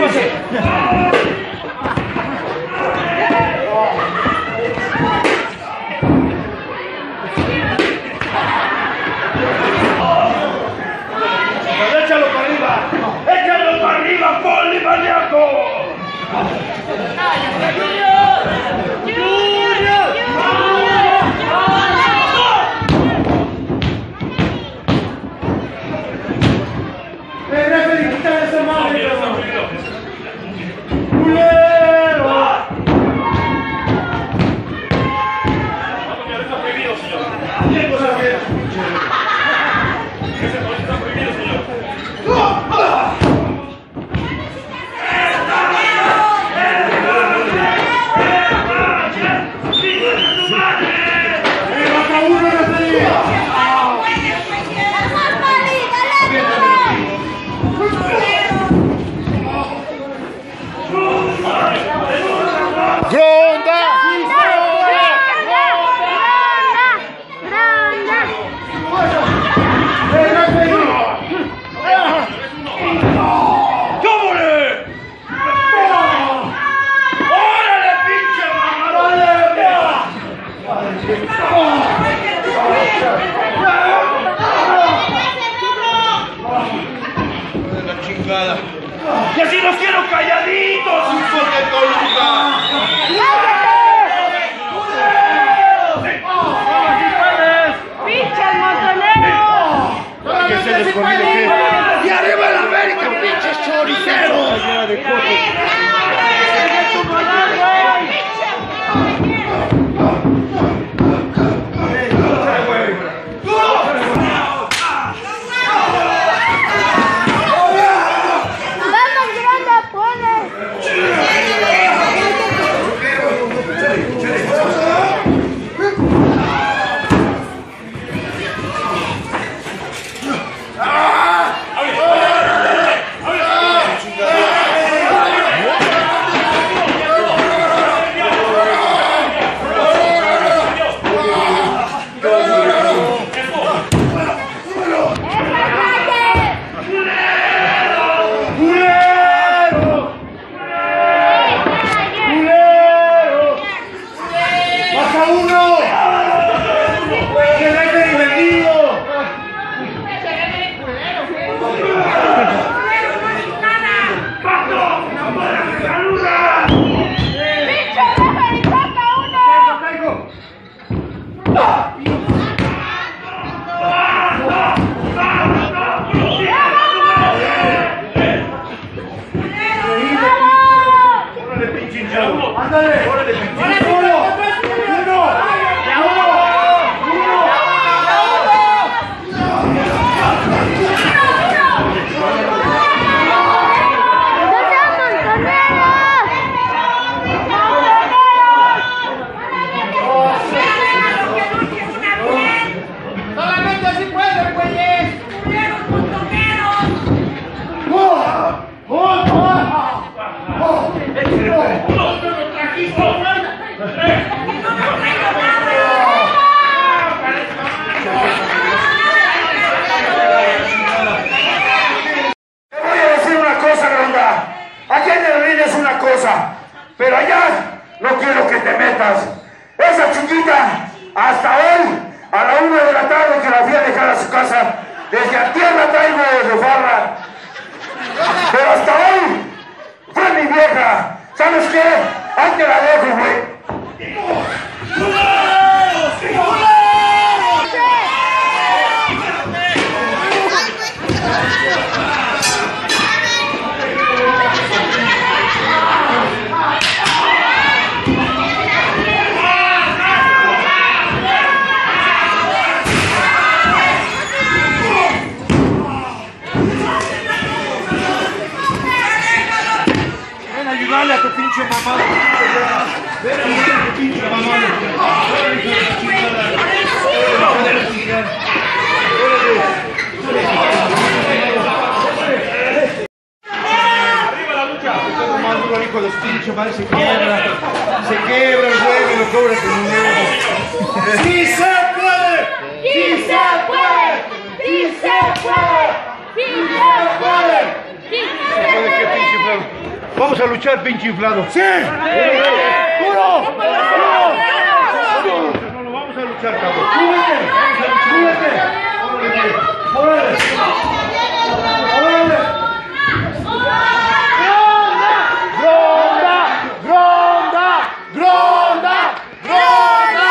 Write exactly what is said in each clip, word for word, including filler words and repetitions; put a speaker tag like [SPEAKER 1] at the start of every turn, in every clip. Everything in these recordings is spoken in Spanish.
[SPEAKER 1] súbase.
[SPEAKER 2] ¡Échalo para arriba! ¡Échalo para arriba, Poli, maníaco! ¡Y así los quiero calladitos, hijos de Toluca!
[SPEAKER 3] ¡Pinches montoneros!
[SPEAKER 1] ¿Qué se les comido qué?
[SPEAKER 2] ¡Y arriba el América, pinches choriceros! Pero allá no quiero que te metas. Esa chiquita, hasta hoy, a la una de la tarde que la fui a dejar a su casa, desde a tierra traigo de farra. Pero hasta hoy, fue mi vieja. ¿Sabes qué? Ahí te la dejo, güey. Ayúdale a tu pinche mamá. Ven a ayudar a tu pinche mamá. Arriba la lucha. Todo más duro, hijo de los pinches madres, se quiebra. Se quiebra el huevo y lo cobra con un huevo. ¡Sí se puede!
[SPEAKER 3] ¡Sí se puede! ¡Sí se puede! ¡Sí se puede! ¡Sí se puede!
[SPEAKER 1] ¿Qué pinche huevo? Vamos a luchar, pinche inflado.
[SPEAKER 2] ¡Sí! ¡Duro!
[SPEAKER 1] No, no, vamos a luchar, cabrón.
[SPEAKER 2] ¡Súbete! ¡Súbete! ¡Órale! ¡Órale! ¡Gronda! ¡Gronda! ¡Gronda! ¡Gronda!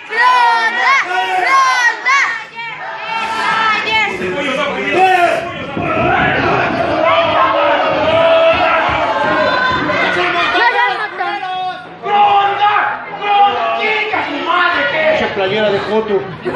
[SPEAKER 1] Playera de Joto.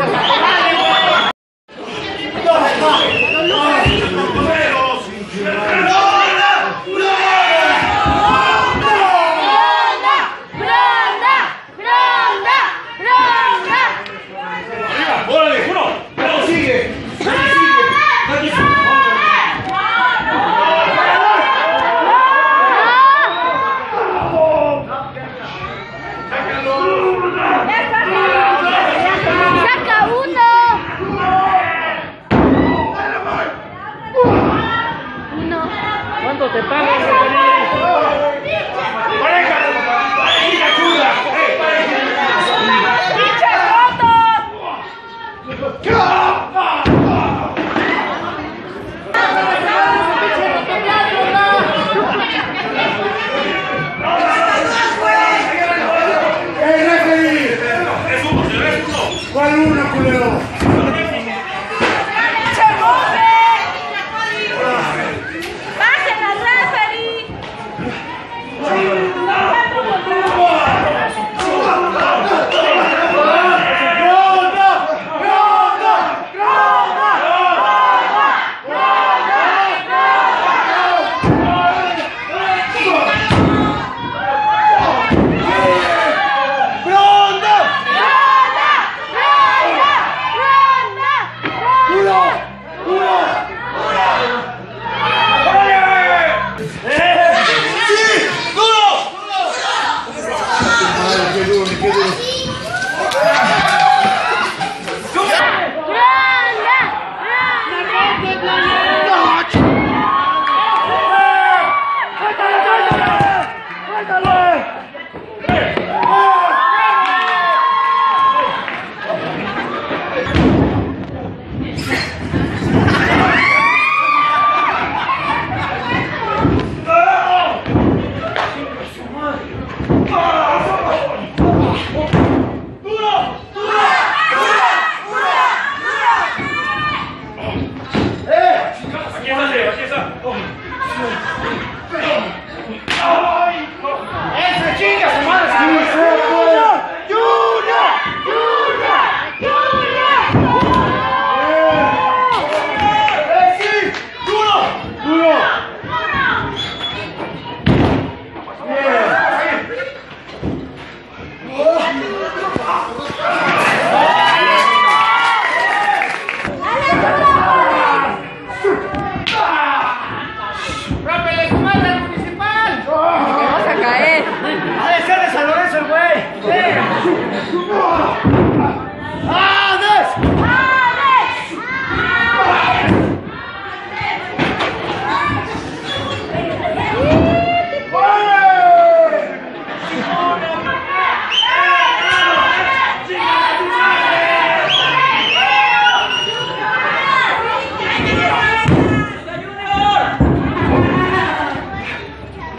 [SPEAKER 3] ¿Cuánto te pagan,
[SPEAKER 2] ¡Pareja! ¡Pareja chula!
[SPEAKER 3] ¡Pinche roto!
[SPEAKER 2] ¡Eh, referee! ¿Cuál uno, culero?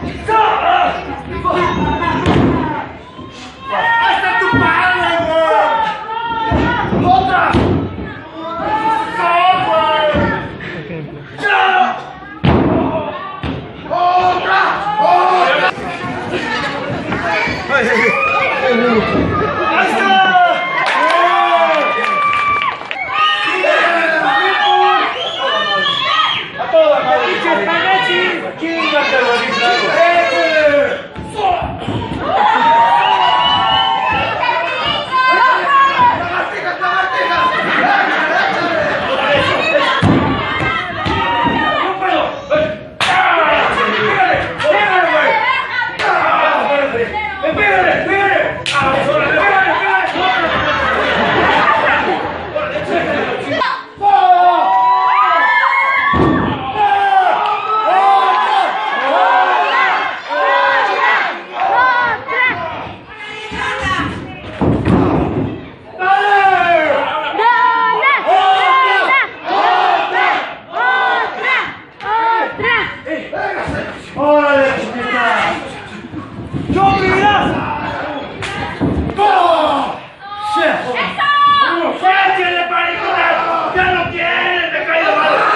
[SPEAKER 2] ¡Hasta tu padre, güey!
[SPEAKER 4] ¡Chopiras! ¡Go!
[SPEAKER 2] ¡Sáquenle, mariconas! ¡Ya no quieren! ¡Me cae de mal!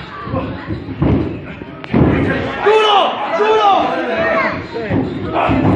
[SPEAKER 4] ¡Duro! ¡Duro!